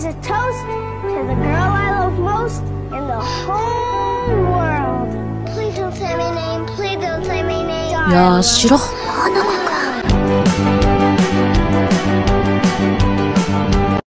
is a toast to the girl I love most in the whole world. Please don't say my name. Please don't say my name. Yashiro.